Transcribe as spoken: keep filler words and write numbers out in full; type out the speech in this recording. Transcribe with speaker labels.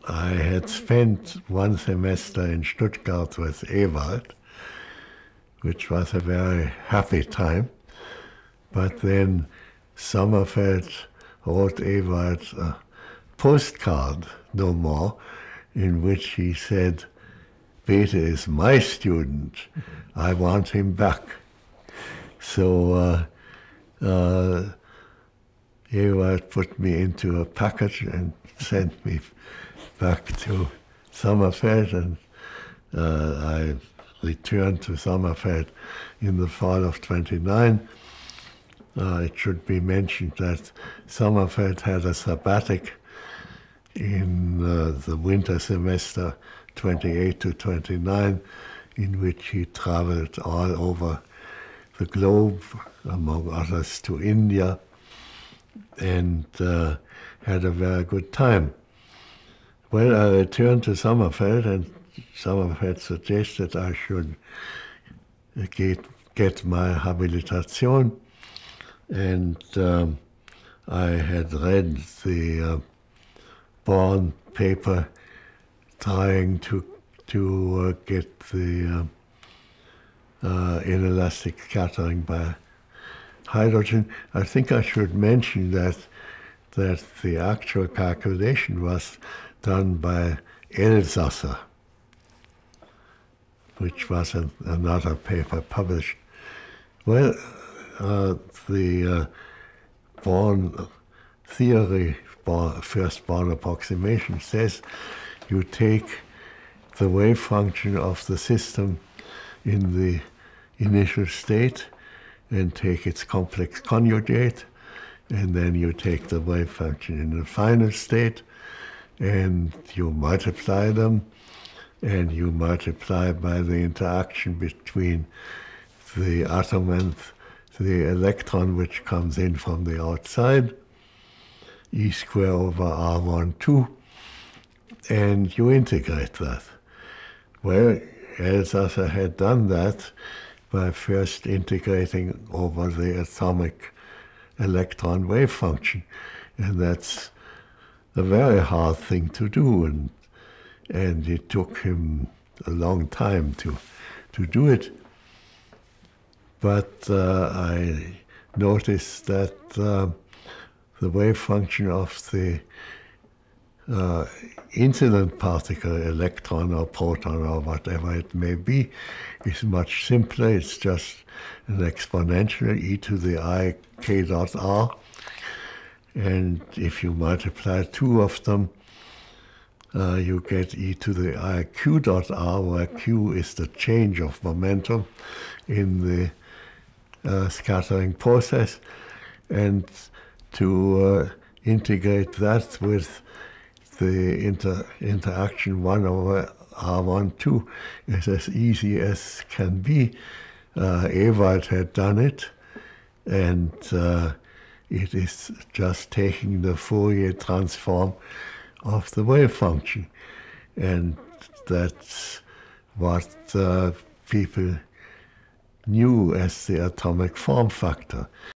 Speaker 1: I had spent one semester in Stuttgart with Ewald, which was a very happy time. But then Sommerfeld wrote Ewald a postcard, no more, in which he said, Bethe is my student, I want him back. So uh, uh, Ewald put me into a package and sent me back to Sommerfeld, and uh, I returned to Sommerfeld in the fall of twenty-nine. Uh, it should be mentioned that Sommerfeld had a sabbatic in uh, the winter semester twenty-eight to twenty-nine, in which he traveled all over the globe, among others to India, and uh, had a very good time. Well, I returned to Sommerfeld, and Sommerfeld suggested I should get, get my Habilitation, and um, I had read the uh, Born paper trying to, to uh, get the uh, uh, inelastic scattering by hydrogen. I think I should mention that, that the actual calculation was done by Elsasser, which was an, another paper published. Well, uh, the uh, Born theory, Born, first Born approximation, says you take the wave function of the system in the initial state and take its complex conjugate, and then you take the wave function in the final state, and you multiply them, and you multiply by the interaction between the atom and the electron, which comes in from the outside, e squared over r one two, and you integrate that. Well, Elsasser had done that by first integrating over the atomic electron wave function, and that's a very hard thing to do, and and it took him a long time to to do it. But uh, I noticed that uh, the wave function of the uh, incident particle, electron or proton or whatever it may be, is much simpler. It's just an exponential, e to the I k dot r. And if you multiply two of them, uh, you get e to the I q dot r, where q is the change of momentum in the uh, scattering process. And to uh, integrate that with the inter interaction one over r one two is as easy as can be. Uh, Ewald had done it, and uh, it is just taking the Fourier transform of the wave function. And that's what uh, people knew as the atomic form factor.